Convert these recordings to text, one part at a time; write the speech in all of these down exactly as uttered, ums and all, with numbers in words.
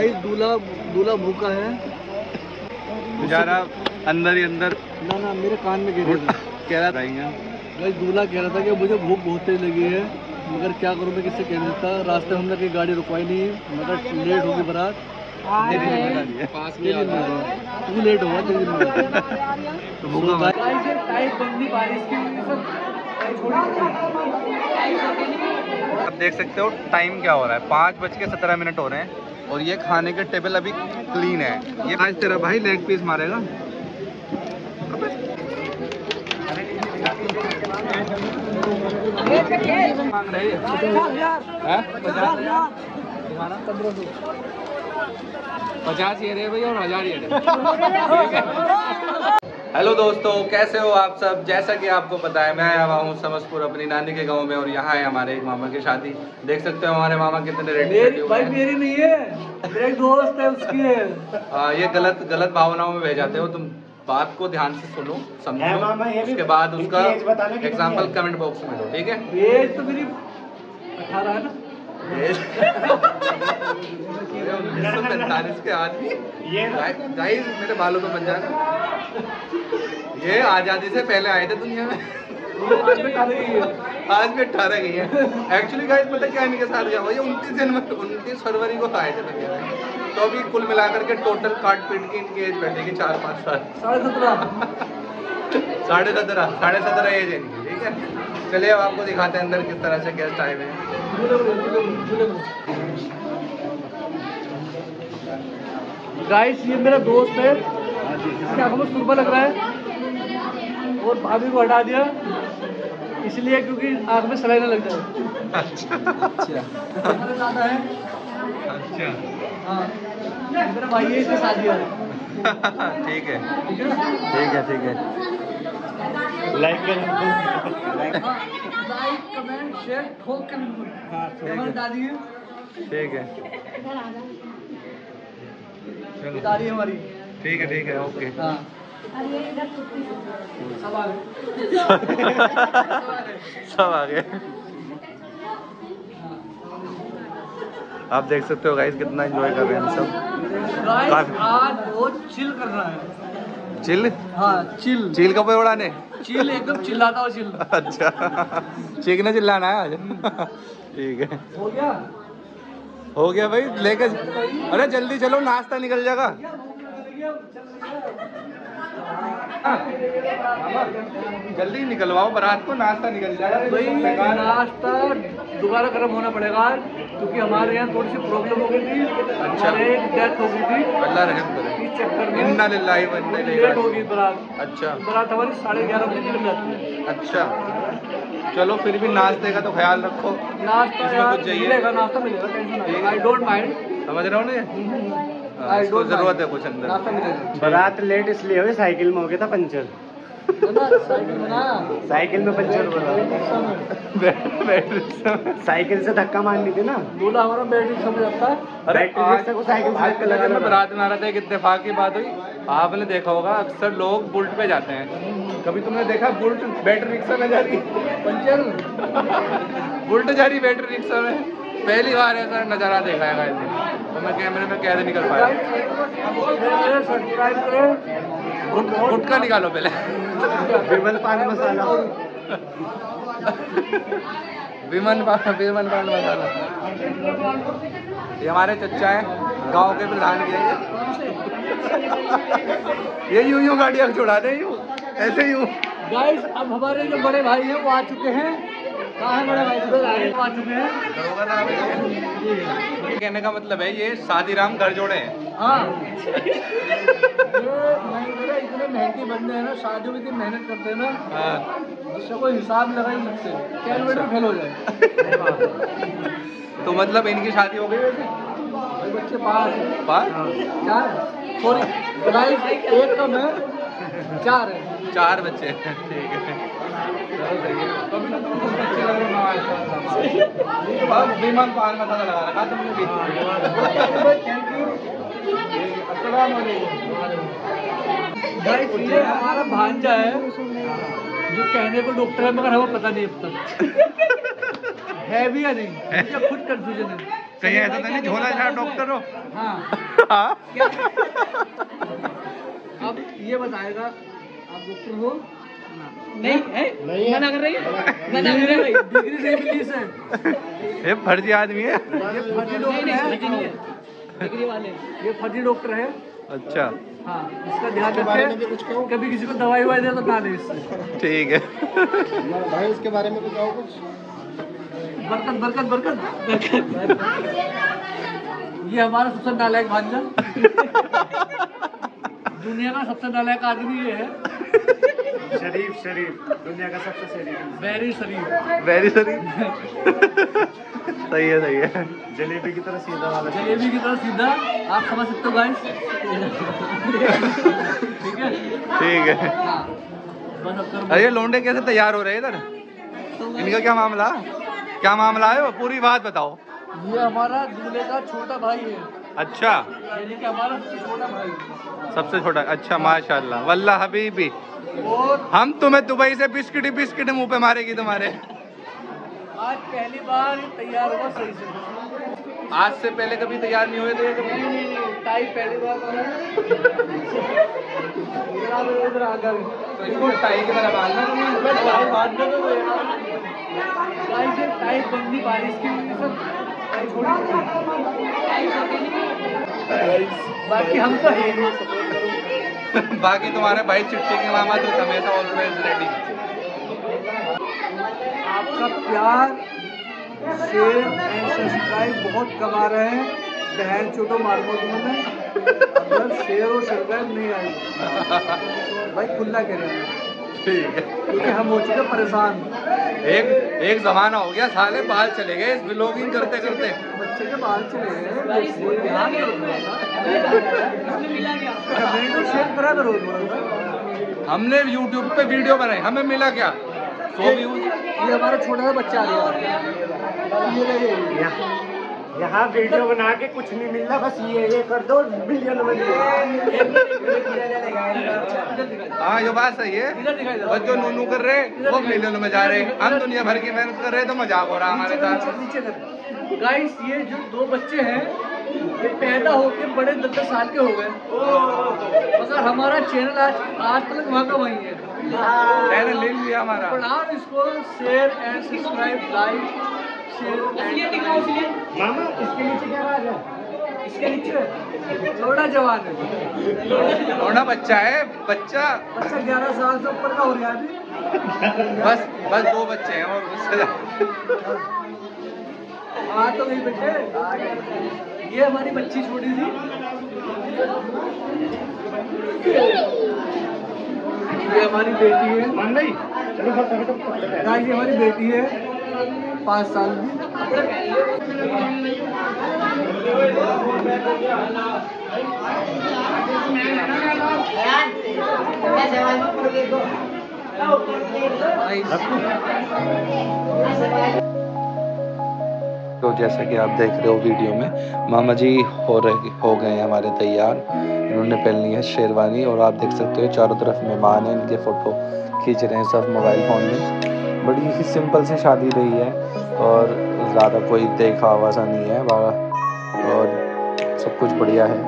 Guys दूल्हा दूल्हा भूखा है बेचारा, अंदर ही अंदर। ना ना मेरे कान में गिर रहा कह रहा था गाइस, दूल्हा कह रहा था कि मुझे भूख बहुत तेज लगी है, मगर क्या करूँ मैं, किससे कह देता। रास्ते में हमने कहीं गाड़ी रुकवाई नहीं, मगर लेट होगी बारात। पास में तू लेट हुआ तेरी तो भूखा। अब देख सकते हो टाइम क्या हो रहा है, पाँच बज के सत्रह मिनट हो रहे हैं और ये खाने के टेबल अभी क्लीन है। ये आज तेरा भाई लेग पीस मारेगा। पचास ये रहे भैया और हजार ये रहे। हेलो दोस्तों, कैसे हो आप सब। जैसा कि आपको पता है, मैं आया हुआ हूँ समस्तपुर अपनी नानी के गांव में और यहाँ है हमारे एक मामा की शादी। देख सकते हो हमारे मामा कितने रेडी। भाई मेरी नहीं है, मेरा एक दोस्त है, उसकी है। हाँ, ये गलत गलत भावनाओं में बह जाते हो तुम। बात को ध्यान से सुनो, समझो, उसके बाद उसका एग्जाम्पल कमेंट बॉक्स में दो, ठीक है। एज तो मेरी अठारह है ना। उन्नीस सौ पैंतालीस के आदमी, गाइस मेरे बालों को बन जाना। ये आजादी से पहले आए थे दुनिया में। आज में अठारह गई है। आज में अठारह गई है। एक्चुअली गाइस पता क्या इनके साथ गया हुआ, ये उनतीस जनवरी उनतीस फरवरी को आए थे दुनिया में। तो अभी कुल मिलाकर के टोटल काट पीट की इनकी एज बैठेगी चार पाँच साल। साढ़े सत्रह साढ़े सत्रह साढ़े सत्रह एज है इनकी, ठीक है। चलिए अब आपको दिखाते हैं अंदर किस तरह से गेस्ट आए हुए हैं। गाइस ये मेरा दोस्त है, इसके आंखों में सुरमा लग रहा है और भाभी को हटा दिया इसलिए क्योंकि आंख में सलाई न लग जाए। अच्छा अच्छा ज्यादा है। अच्छा हाँ, मेरा भाई है, इससे शादी है। ठीक है ठीक है ठीक है। लाइक लाइक कमेंट शेयर ठोक के कमेंट डालिए, ठीक है। चलो दाढ़ी हमारी, ठीक है ठीक है, ओके। हाँ सब आ गए सब आ गए। आप देख सकते हो गाइस कितना एंजॉय कर रहे हैं सब। गाइस आज बहुत चिल कर रहा है। चिल? हाँ चिल। चिल कब उड़ाने? चिल एकदम चिल्लाता हो चिल। अच्छा, चीखना चिल्लाना है आज। ठीक है, हो गया हो गया भाई, लेकर। अरे जल्दी चलो, नाश्ता निकल जाएगा। जल्दी निकलवाओ बारात को, नाश्ता निकल जाएगा भाई। नाश्ता दोबारा गर्म होना पड़ेगा क्योंकि हमारे यहाँ थोड़ी सी प्रॉब्लम हो गई थी। अच्छा, एक डेथ हो गई थी, अल्लाह रहम करे। इस चक्कर में इन्ना लिल्लाहि व इन्ना इलैहि लेट हो गई बारात। अच्छा, बारात हमारी साढ़े ग्यारह बजे निकल जाती है। अच्छा चलो, फिर भी नाश्ते का तो ख्याल रखो। नाश्ता इसमें कुछ चाहिए? मिलेगा, नाश्ता मिलेगा, टेंशन। आई डोंट माइंड, समझ रहे हो ना, इसको जरूरत है कुछ अंदर। नाश्ता मिलेगा। बारात लेट इसलिए हुई, साइकिल में हो गया था पंचर। साइकिल में ना, साइकिल में पंचर हुआ, साइकिल से धक्का मारनी थी ना। दूल्हा हमारा बैटरी समझ जाता है। अरे बैटरी को साइकिल से लगा मैं बारात में आ रहा था, एक इत्तेफाक की बात हुई। आपने देखा होगा अक्सर लोग बुल्ट पे जाते हैं, कभी तुमने देखा बुल्ट बैटरी रिक्शा में जा रही पंचर? बुल्ट जा रही बैटरी रिक्शा में, पहली बार ऐसा नज़ारा देखा है गाइस। तो मैं कैमरे में कैसे निकल पाया। सब्सक्राइब करें, गुटखा निकालो पहले। विमल पान मसाला, विमन पान विमन पान मसाला। ये हमारे चच्चा हैं, गांव के प्रधान के। ये यूं यूं गाड़ियाँ छुड़ा दे, यूं ऐसे यूं। गाइस अब हमारे जो बड़े भाई हैं वो आ चुके हैं। कहाँ है बड़े भाई? आ चुके हैं। कहने का मतलब है ये शादी राम घर जोड़े हैं। हाँ ये इतने मेहनती बंदे हैं ना, शादियों में इतनी मेहनत करते हैं ना, हाँ, जिसका कोई हिसाब लगा ही सकते, कैलकुलेटर फेल हो जाए। तो मतलब इनकी शादी हो गई वैसे? भाई बच्चे पास पास चार, सॉरी गाइस एक कम है, चार है। चार बच्चे हैं, ठीक है। चलो सही है। कभी तो तुम कुछ बच्चे लग रहे हो। अब विमल पान मसाला लगा रखा तुमने भी। Thank you. अस्सलाम वालेकुम। गाइस ये हमारा भांजा है जो कहने को डॉक्टर है, मगर हमें पता नहीं अब तक है भी या नहीं, मुझे खुद कंफ्यूजन है। कहीं ऐसा तो नहीं झोला झाड़ डॉक्टर हो? हाँ। हाँ? अब ये बताएगा आप डॉक्टर हो? नहीं है, मना कर रही है, मना कर रही है। डिग्री से इंग्लिश है। ये फर्जी आदमी है। ये फर्जी डॉक्टर है, डिग्री वाले। ये फर्जी डॉक्टर है। अच्छा हाँ, इसका ध्यान रखें, कभी किसी को दवाई वाई दे तो ना दे इससे। ठीक है भाई उसके बारे में कुछ कहो कुछ। बरकत बरकत बरकत ये हमारा सबसे नालायक भांजा। दुनिया का सबसे नालायक आदमी ये है। शरीफ शरीफ दुनिया का सबसे शरीफ। वेरी शरीफ। Very sorry. सही है सही है। जलेबी की तरह सीधा वाला। जलेबी की तरह सीधा, आप समझ सकते हो गाइस। ठीक है ठीक है। हाँ, बस अब करो। अरे ये लोंडे कैसे तैयार हो रहे हैं इधर? इनका क्या मामला क्या मामला है? वो पूरी बात बताओ। ये हमारा दूल्हे का छोटा भाई है। अच्छा यानी कि हमारा सबसे छोटा भाई। सबसे छोटा। अच्छा माशाल्लाह वल्लाह हबीबी। और हम तुम्हें दुबई से बिस्किट बिस्किट मुंह पे मारेगी तुम्हारे। आज पहली बार ये तैयार हुआ सही से। आज से पहले कभी तैयार नहीं हुए थे ये कभी? नहीं नहीं नहीं, टाई पहली बार मारा। इधर इधर आ गए। तो इसको टाई के तरह बांधना टाई बांध दो तो यार। गाइस ये टाई बंदी बारिश की वजह से टाई छोड़ी। बाकी हम तो है ही। बाकी तुम्हारे भाई चिट्ठी के मामा तो हमेशा ऑलवेज रेडी। आपका प्यार शेयर एंड सब्सक्राइब बहुत कमा रहे हैं। बहन छोटो मारो तुमने अगर शेयर और सब्सक्राइब नहीं आए भाई खुला करें। ठीक है क्योंकि हम हो चुके परेशान। एक एक जमाना हो गया साले बाहर चले गए इस व्लॉगिंग करते करते। बच्चे के बाहर चले गए। कमेंट शेयर करा करो थोड़ा सा। हमने यूट्यूब पे वीडियो बनाई हमें मिला क्या? सौ व्यूज। ये हमारा छोटा सा बच्चा आ गया। ये रहे। यहाँ वीडियो बना के कुछ नहीं मिल रहा, बस ये ये कर दो मिलियन में। हाँ ये बात सही है। और जो नूनू कर रहे वो मिलियन में जा रहे। हम दुनिया भर की मेहनत कर रहे तो मजाक हो रहा हमारे साथ। गाइस ये जो दो बच्चे हैं ये पैदा होके बड़े दस दस साल के हो गए, मगर हमारा चैनल आज आज तक वहाँ का वही है। चैनल ले लिया हमारा। प्रणाम इसको share and subscribe like share. मामा इसके नीचे क्या राज है? इसके नीचे लोड़ा जवान है। लोड़ा बच्चा है बच्चा। बच्चा ग्यारह साल से ऊपर का हो गया अभी। बस बस दो बच्चे हैं और उससे हाँ तो नहीं बेटे, ये हमारी बच्ची छोटी थी। ये हमारी बेटी है। मान गई? चलो फटाफट। हाँ ये हमारी बेटी है पाँच साल की। तो जैसा कि आप देख रहे हो वीडियो में मामा जी हो रहे हो गए हैं हमारे तैयार। इन्होंने पहन ली है शेरवानी और आप देख सकते हो चारों तरफ मेहमान हैं, इनके फ़ोटो खींच रहे हैं सब मोबाइल फ़ोन में। बड़ी ही सिंपल सी शादी रही है और ज़्यादा कोई देखा वैसा नहीं है और सब कुछ बढ़िया है।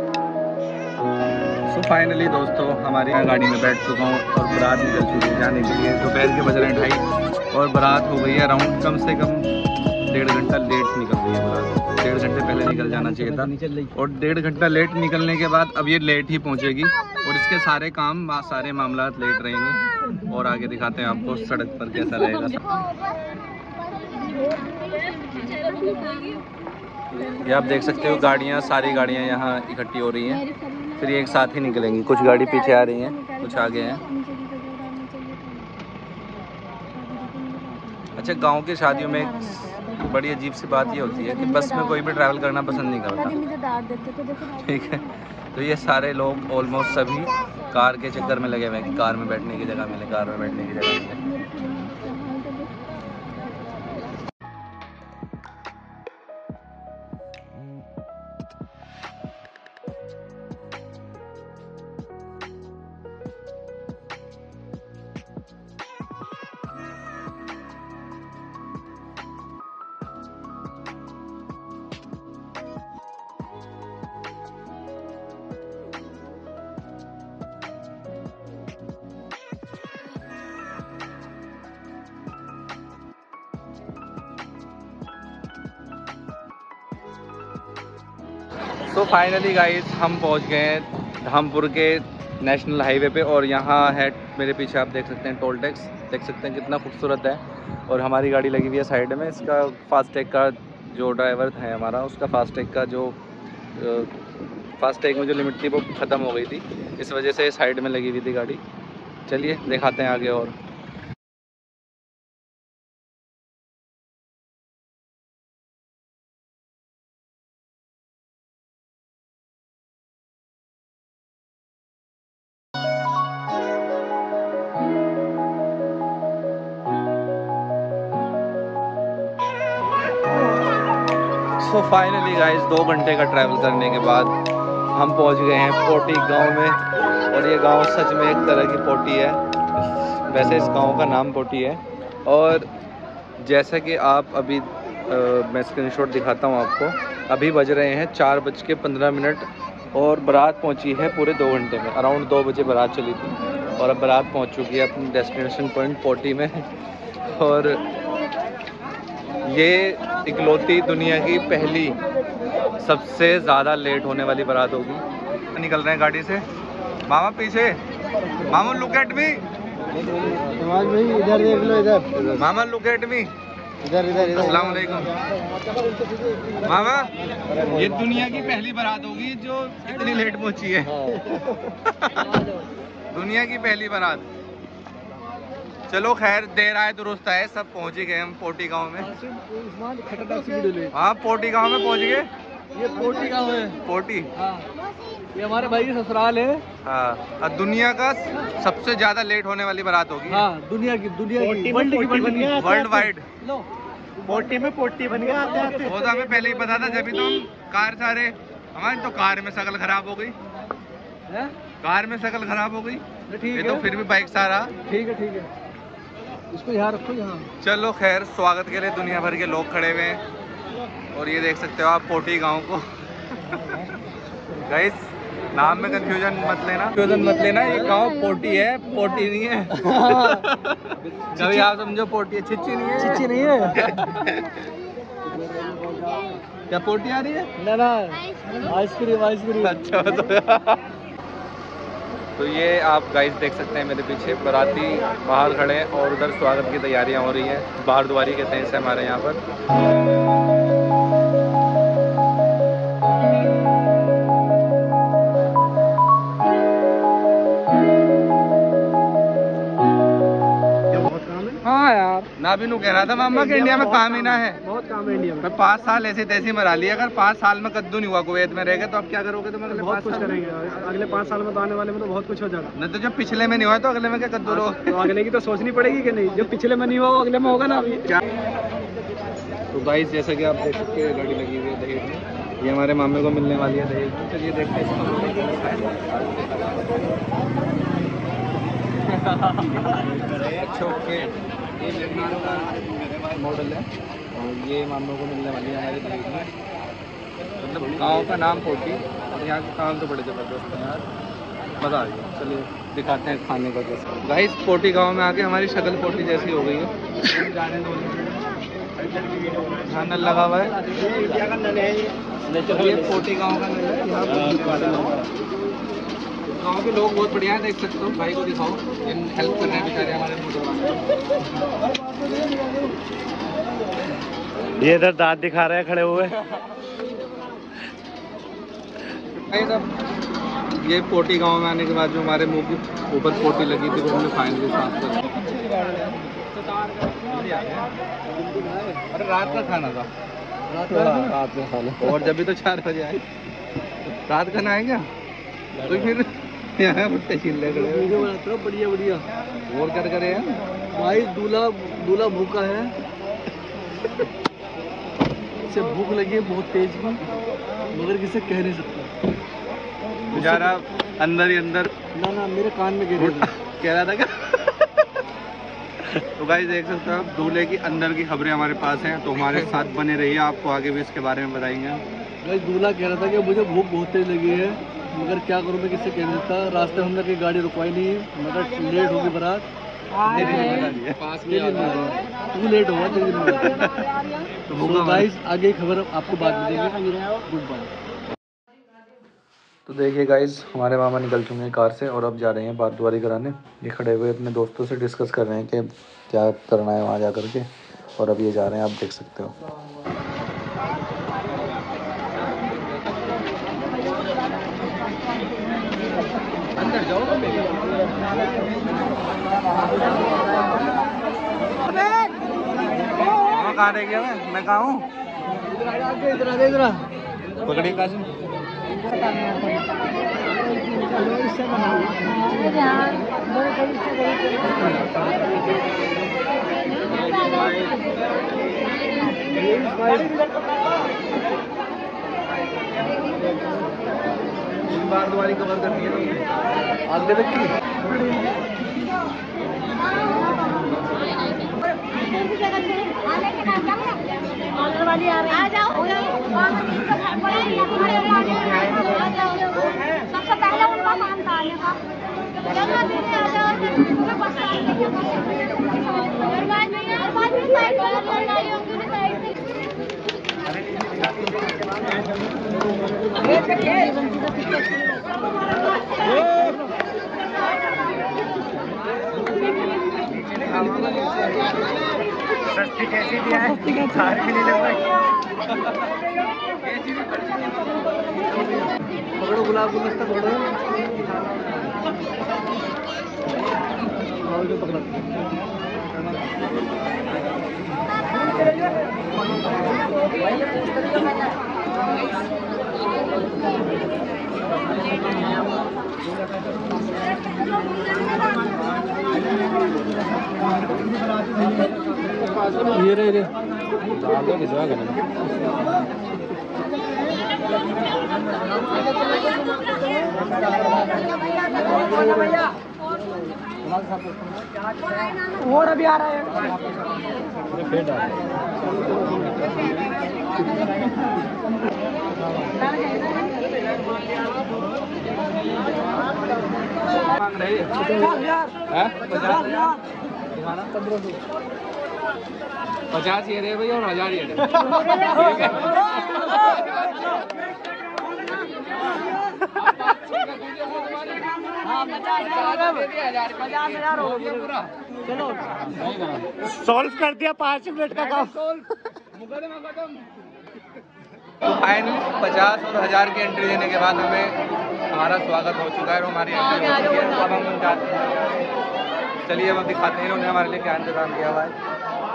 सो फाइनली दोस्तों हमारी गाड़ी में बैठ चुका हूँ और बारात निकल चुकी है जाने के लिए। दोपहर के बज रहे हैं ढाई और बारात हो गई है अराउंड कम से कम डेढ़ घंटा लेट निकल रही है बारात। डेढ़ घंटे पहले निकल जाना चाहिए था और डेढ़ घंटा लेट निकलने के बाद अब ये लेट ही पहुंचेगी और इसके सारे काम सारे मामला लेट रहेंगे। और आगे दिखाते हैं आपको सड़क पर कैसा रहेगा। ये आप देख सकते हो गाड़ियाँ सारी गाड़ियाँ यहाँ इकट्ठी हो रही हैं, फिर एक साथ ही निकलेंगी। कुछ गाड़ी पीछे आ रही हैं, कुछ आगे हैं। अच्छा गांव की शादियों में बड़ी अजीब सी बात ये होती है कि बस में कोई भी ट्रैवल करना पसंद नहीं करता। ठीक है तो ये सारे लोग ऑलमोस्ट सभी कार के चक्कर में लगे हुए हैं कि कार में बैठने की जगह मिले, कार में बैठने की जगह मिले। तो फाइनली गाइस हम पहुंच गए हैं धामपुर के नेशनल हाईवे पे और यहाँ है मेरे पीछे आप देख सकते हैं टोल टैक्स, देख सकते हैं कितना खूबसूरत है। और हमारी गाड़ी लगी हुई है साइड में, इसका फास्टैग का जो ड्राइवर है हमारा, उसका फास्टैग का जो फास्टैग में जो लिमिट थी वो ख़त्म हो गई थी, इस वजह से साइड में लगी हुई थी गाड़ी। चलिए दिखाते हैं आगे। और सो फाइनली गाइस दो घंटे का ट्रैवल करने के बाद हम पहुंच गए हैं पोटी गांव में। और ये गांव सच में एक तरह की पोटी है, वैसे इस गांव का नाम पोटी है। और जैसा कि आप अभी आ, मैं स्क्रीनशॉट दिखाता हूं आपको, अभी बज रहे हैं चार बज के पंद्रह मिनट और बारात पहुंची है पूरे दो घंटे में। अराउंड दो बजे बारात चली थी और अब बारात पहुंच चुकी है अपनी डेस्टिनेशन पॉइंट पोटी में। और ये इकलौती दुनिया की पहली सबसे ज़्यादा लेट होने वाली बारात होगी। निकल रहे हैं गाड़ी से। मामा पीछे, मामा लुक एट मी, इधर देख लो, इधर मामा लुक एट मी, इधर इधर इधर। अस्सलाम वालेकुम। मामा ये दुनिया की पहली बारात होगी जो इतनी लेट पहुंची है। दुनिया की पहली बारात। चलो खैर देर आए दुरुस्त आए, सब पहुंच ही गए हम पोटी गांव में। हाँ पोटी गांव में पहुंच गए। ये पोटी गांव है। पोटी हाँ, ये हमारे भाई की ससुराल है। हाँ, और दुनिया का सबसे ज्यादा लेट होने वाली बारात होगी। हाँ, दुनिया की दुनिया की वर्ल्ड की वर्ल्ड वर्ल्ड वाइड पोटी में पोटी बन गया। वो तो हमें पहले ही पता था, जब भी तो हम कार सारे हमारी तो कार में शक्ल खराब हो गई, कार में शक्ल खराब हो गई। ठीक ये है, तो फिर भी बाइक सारा ठीक है ठीक है, इसको यहाँ रखो यहाँ। चलो खैर स्वागत के लिए दुनिया भर के लोग खड़े हुए हैं। और ये देख सकते हो आप पोटी गांव को। गाइस नाम में कंफ्यूजन मत लेना, कंफ्यूजन मत लेना, ये गांव पोटी है, पोटी नहीं है। कभी आप समझो पोटी है, छिच्ची नहीं है, चिच्ची नहीं है। क्या पोटी आ रही है? ना ना, आइसक्रीम आइसक्रीम। अच्छा तो तो ये आप गाइस देख सकते हैं मेरे पीछे बाराती बाहर खड़े हैं और उधर स्वागत की तैयारियां हो रही हैं। बाहर द्वारी कहते हैं इसे हमारे यहाँ पर। हाँ यार, ना भी नू कह रहा था मामा कि इंडिया में काम ही ना है। बहुत काम है इंडिया में। मैं पाँच साल ऐसे तैसी मरा लिया, अगर पाँच साल में कद्दू नहीं हुआ कुवैत में रह गए तो अब क्या करोगे तुम? अगले बहुत कुछ करेंगे अगले पाँच साल में, तो आने वाले में तो बहुत कुछ हो जाएगा। नहीं तो जब पिछले में नहीं हुआ तो अगले में क्या कद्दू लो? तो अगले की तो सोचनी पड़ेगी कि नहीं, जब पिछले में नहीं हुआ अगले में होगा ना अभी क्या। तो गाइस जैसा कि आप देख सकते हैं गाड़ी लगी हुई है दहेज में, ये हमारे मामे को मिलने वाली है दहेज में। चलिए देखते हैं। अच्छा ओके, ये लड़की का मॉडल है और ये मामों को मिलने वाली है हमारे दहेज में। मतलब गाँव का नाम पोटी और यहाँ के काम तो बड़े ज़बरदस्त हैं यार, मज़ा आ गया। चलिए दिखाते हैं खाने का कैसा। गाइस पोटी गांव में आके हमारी शक्ल पोटी जैसी हो गई है। जाने दो, नल लगा हुआ है। ये पोटी गांव का नल है। गांव के लोग बहुत बढ़िया हैं, देख सकते हो। भाई को दिखाओ, हेल्प कर रहे हैं बेचारे हमारे। ये इधर दांत दिखा रहे हैं खड़े हुए। ये पोटी गांव में आने के बाद जो हमारे मुंह के ऊपर पोटी लगी थी वो हमने फाइनली साफ कर दी। अरे रात का खाना था, रात में खाना। और जब भी तो चार बजे आए, रात का ना है क्या? तो फिर यहाँ भुट्टे छीन ले गए। वीडियो बनाते हो बढ़िया बढ़िया। और कर करे हैं भाई दूल्हा दूल्हा भूखा है, इसे भूख लगी है बहुत तेज की, मगर किसे कह नहीं सकता। बेचारा अंदर ही अंदर ना ना मेरे कान में गिर रहा कह रहा था क्या? तो गाइस देख सकते हो आप, दूल्हे की अंदर की खबरें हमारे पास हैं, तो हमारे साथ बने रहिए, आपको आगे भी इसके बारे में बताएंगे। भाई दूल्हा कह रहा था कि मुझे भूख बहुत तेज लगी है, मगर क्या करूँ मैं, किससे कह नहीं सकता। रास्ते में हमने की गाड़ी रुकवाई नहीं, मगर लेट होगी बारात। पास में तू लेट हुआ तेरी। तो गाइस आगे खबर आपको बाद में देंगे। Goodbye. तो देखिए गाइस, हमारे मामा निकल चुके हैं कार से और अब जा रहे हैं बारद्वारी कराने। ये खड़े हुए अपने दोस्तों से डिस्कस कर रहे हैं कि क्या करना है वहाँ जा कर के, और अब ये जा रहे हैं, आप देख सकते हो। अंदर जाओ ना। कहाँ रह गया मैं मैं कहाँ हूँ? इधर इधर पकड़ी कासिम। बारद्वारी कवर करनी है आगे तक की। आ जाओ, सबसे पहले उनका काम था आने का। सस्ती कैसी दिया है? सारे भी नहीं लग रही। पकड़ो गुलाब गुलदस्ता पकड़ो। और जो पकड़ा ये रे रे आगे भिजवा के और अभी आ रहा है। पचास ये रहे भैया और हजार ये रहे। चलो सॉल्व कर दिया पाँच मिनट का काम। तो फाइनली पचास और हजार की एंट्री देने के बाद हमें हमारा स्वागत हो चुका है और हमारी एंट्री हो चुकी है। अब हम जाते हैं, चलिए अब दिखाते हैं इन्होंने हमारे लिए क्या इंतजाम किया हुआ है।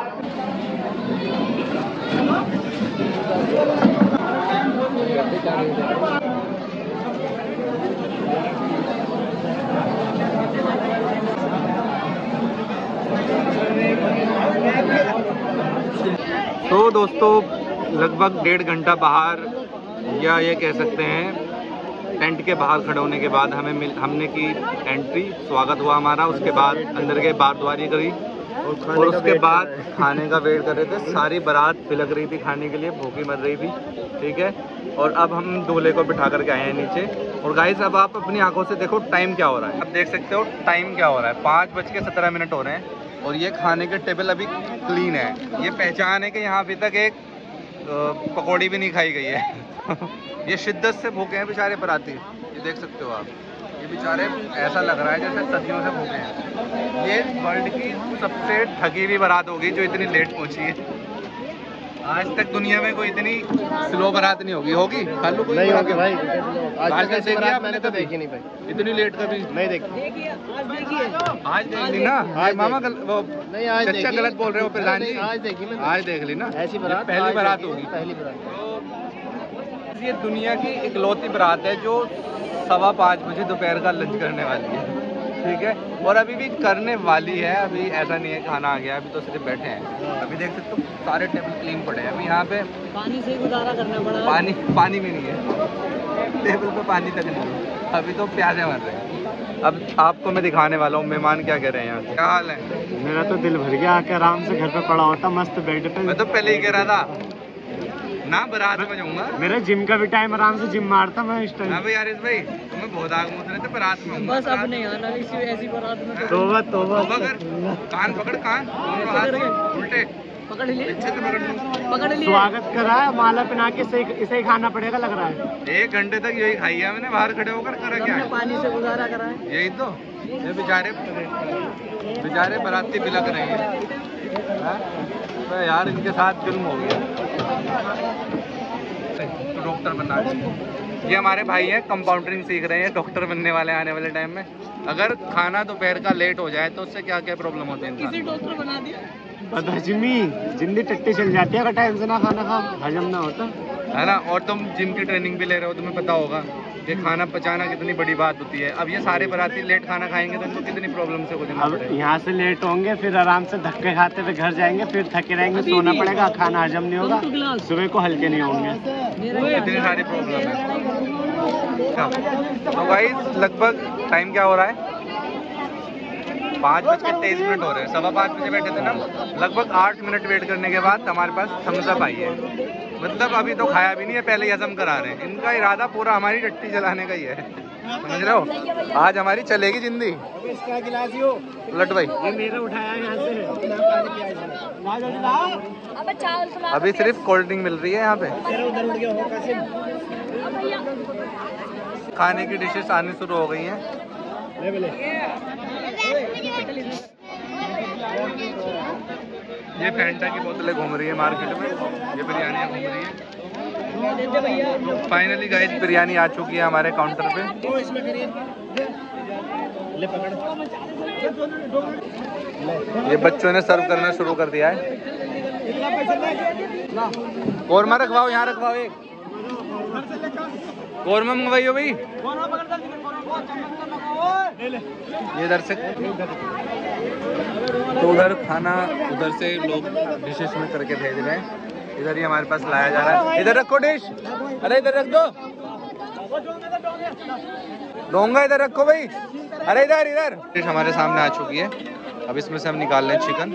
तो दोस्तों लगभग डेढ़ घंटा बाहर, या ये कह सकते हैं टेंट के बाहर खड़े होने के बाद हमें मिल हमने की एंट्री, स्वागत हुआ हमारा। उसके बाद अंदर के बारद्वारी करी और उसके बाद खाने का वेट कर रहे थे। सारी बारात पिलक रही थी खाने के लिए, भूखी मर रही थी, ठीक है। और अब हम दूल्हे को बिठा करके आए हैं नीचे। और गाइस अब आप अपनी आंखों से देखो टाइम क्या हो रहा है। अब देख सकते हो टाइम क्या हो रहा है, पाँच बज के सत्रह मिनट हो रहे हैं और ये खाने के टेबल अभी क्लीन है। ये पहचान है कि यहाँ अभी तक एक पकौड़ी भी नहीं खाई गई है। ये शिद्दत से भूखे हैं बेचारे बाराती, ये देख सकते हो आप। ये बेचारे ऐसा लग रहा है जैसे सदियों से भूखे हैं। ये वर्ल्ड की सबसे ठगी हुई बारात होगी जो इतनी लेट पहुंची है। आज तक दुनिया में कोई इतनी स्लो बारात नहीं होगी। होगी खालू कोई नहीं होगी भाई। आज आज तक देखी बारात आपने मैंने तो कभी? देखी नहीं भाई। इतनी लेट कभी नहीं देखी। आज देख ली ना। आज मामा गल, वो नहीं आज चच्चा देखी। गलत बोल रहे हो प्रधान जी। आज देखी मैंने। आज देख ली ना। ऐसी ये बारात पहली आज बारात देखी, होगी। पहली बारात। ये दुनिया की इकलौती बारात है जो सवा पाँच बजे दोपहर का लंच करने वाली है, ठीक है। और अभी भी करने वाली है, अभी ऐसा नहीं है खाना आ गया, अभी तो सिर्फ बैठे हैं। अभी देख सकते हो सारे टेबल क्लीन पड़े हैं। अभी यहाँ पे पानी से गुजारा करना पड़ा। पानी पानी भी नहीं है, टेबल पे पानी तक नहीं है। अभी तो प्यासे मर रहे हैं। अब आपको मैं दिखाने वाला हूँ मेहमान क्या कह रहे हैं यहाँ के। क्या हाल है? मेरा तो दिल भर गया, आके आराम से घर पे पड़ा होता मस्त बेड पे। मैं तो पहले ही कह रहा था ना बारात में जाऊंगा। मेरा जिम का भी टाइम, आराम से जिम मारता मैं इस टाइम। हाँ भाई आरिस भाई, तुम्हें बहुत आग मूत रहे थे, बारात में बस अब नहीं आना इसी ऐसी बारात में। तोबा तोबा। तौबा कर, कान पकड़, कान दोनों हाथ उल्टे। पकड़ लिए अच्छे से पकड़ लो। पकड़ लिए स्वागत करा है, माला पहना के इसे इसे ही खाना पड़ेगा लग रहा है। एक घंटे तक यही खाई है मैंने बाहर खड़े होकर। करा क्या है? पानी से गुजारा करा है। यही तो ये बेचारे बेचारे बाराती बिलक रहे हैं। हाँ? तो यार इनके साथ जुल्म हो गया। डॉक्टर बनना है। ये हमारे भाई हैं, कंपाउंडरिंग सीख रहे हैं, डॉक्टर बनने वाले आने वाले टाइम में। अगर खाना दोपहर का लेट हो जाए तो उससे क्या क्या प्रॉब्लम होती है? किसी डॉक्टर बना दिया। बदहजमी, जिंदगी टट्टी चल जाती है अगर टाइम से ना खाना खाओ, हजम ना होता है ना। और तुम जिम की ट्रेनिंग भी ले रहे हो, तुम्हें पता होगा कि खाना पचाना कितनी बड़ी बात होती है। अब ये सारे बाराती लेट खाना खाएंगे तो इनको कितनी प्रॉब्लम से गुजरना अब पड़ेगा। यहाँ से लेट होंगे, फिर आराम से धक्के खाते हुए घर जाएंगे, फिर थके रहेंगे, सोना पड़ेगा, खाना हजम नहीं होगा, सुबह को हल्के नहीं होंगे। इतनी सारी प्रॉब्लम है। तो गाइस लगभग टाइम क्या हो रहा है? पाँच बज के तेईस मिनट हो रहे हैं। सवा पाँच बजे बैठे थे ना, लगभग आठ मिनट वेट करने के बाद हमारे पास थम्स अप आई है। मतलब अभी तो खाया भी नहीं है, पहले ही हजम करा रहे हैं। इनका इरादा पूरा हमारी टट्टी जलाने का ही है, समझ रहे हो। आज हमारी चलेगी जिंदगी। लट भाई ये मेरा उठाया यहाँ से। अब चावल अभी सिर्फ कोल्ड ड्रिंक मिल रही है यहाँ पे। खाने की डिशेस आनी शुरू हो गई हैं। ये फैंटा की बोतलें घूम रही है मार्केट में, ये बिरयानियाँ घूम रही है। फाइनली गाइस बिरयानी आ चुकी है हमारे काउंटर पे। ये बच्चों ने सर्व करना शुरू कर दिया है। कौरमा रखवाओ, यहाँ रखवाओ। एक कौरमा मंगवाइयो भाई। ये इधर से तो उधर खाना उधर से लोग डिशेस में करके भेज रहे हैं। इधर ही हमारे पास लाया जा रहा है। इधर रखो डिश, अरे इधर रख दो। डोंगा इधर रखो भाई। अरे इधर इधर डिश हमारे सामने आ चुकी है। अब इसमें से हम निकाल लें चिकन।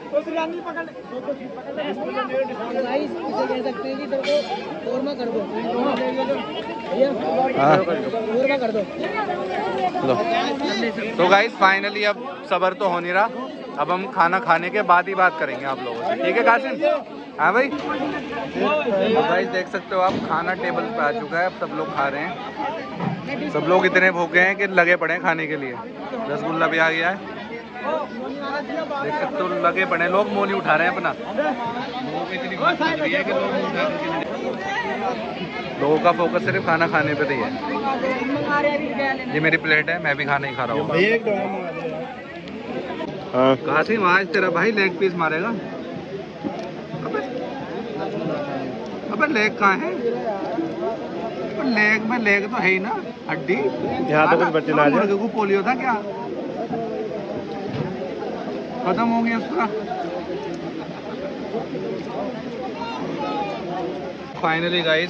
तो गाइस फाइनली अब सबर तो हो नहीं रहा, अब हम खाना खाने के बाद ही बात करेंगे आप लोगों से, ठीक है कासिम? हाँ भाई। तो गाइस देख सकते हो आप, खाना टेबल पे आ चुका है। अब सब लोग खा रहे हैं। सब लोग इतने भूखे हैं कि लगे पड़े हैं खाने के लिए। रसगुल्ला भी आ गया है, देख सकते हो लगे पड़े हैं लोग। मोली उठा रहे हैं अपना। लोगों का फोकस सिर्फ खाना खाने पे ही है। ये मेरी प्लेट है, मैं भी खाना ही खा रहा हूँ। कासिम आज तेरा भाई लेग पीस मारेगा। अबे अबे लेग कहाँ है? लेग में लेग तो है ही ना, हड्डी। यहाँ तो कुछ बचे ना जाए। मुर्गे को पोलियो था क्या? खत्म हो गया उसका। फाइनली गाइस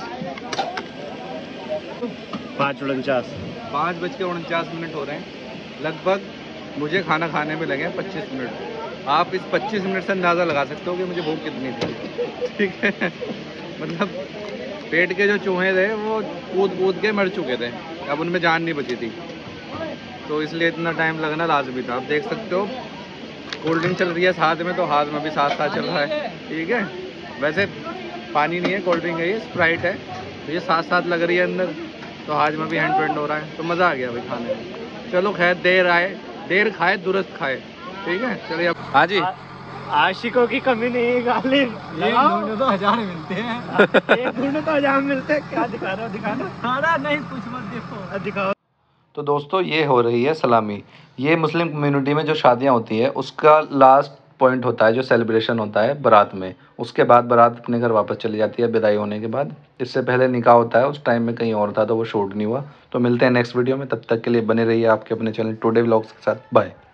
पाँच उनचास पाँच बज के उनचास मिनट हो रहे हैं। लगभग मुझे खाना खाने में लगे पच्चीस मिनट। आप इस पच्चीस मिनट से अंदाज़ा लगा सकते हो कि मुझे भूख कितनी थी, ठीक है। मतलब पेट के जो चूहे थे वो कूद कूद के मर चुके थे, अब उनमें जान नहीं बची थी, तो इसलिए इतना टाइम लगना लाजमी था। आप देख सकते हो कोल्ड ड्रिंक चल रही है साथ में, तो हाथ में भी साथ साथ चल रहा है, ठीक है। वैसे पानी नहीं है, कोल्ड ड्रिंक है, ये स्प्राइट है, तो ये साथ साथ लग रही है अंदर, तो हाथ में भी हैंड टू हैंड हो रहा है, तो मज़ा आ गया भाई खाने में। चलो खैर, देर आए देर खाए दुरुस्त खाए, ठीक है। चलिए अब हाँ जी, आशिकों की कमी नहीं है गालिब। तो हजार मिलते हैं। एक ढूंढो तो हजार मिलते हैं। क्या दिखा रहे हो? दिखाना। खाना नहीं, कुछ मत देखो। दिखाओ। तो दोस्तों ये हो रही है सलामी। ये मुस्लिम कम्युनिटी में जो शादियां होती है उसका लास्ट पॉइंट होता है, जो सेलिब्रेशन होता है बारात में। उसके बाद बारात अपने घर वापस चली जाती है विदाई होने के बाद। इससे पहले निकाह होता है, उस टाइम में कहीं और था तो वो शूट नहीं हुआ। तो मिलते हैं नेक्स्ट वीडियो में, तब तक के लिए बने रहिए आपके अपने चैनल टुडे व्लॉग्स के साथ। बाय।